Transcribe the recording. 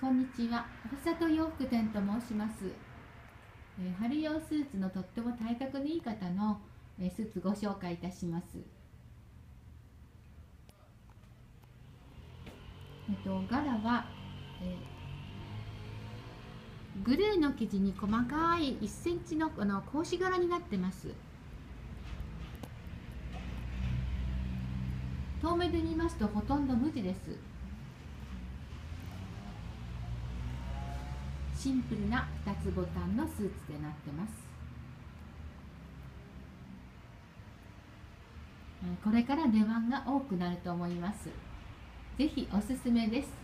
こんにちは。ふるさと洋服店と申します。春用スーツのとっても体格のいい方のスーツご紹介いたします。柄は、グレーの生地に細かい1センチの格子柄になってます。遠目で見ますとほとんど無地です。シンプルな2つボタンのスーツでなってます。これから出番が多くなると思います。ぜひおすすめです。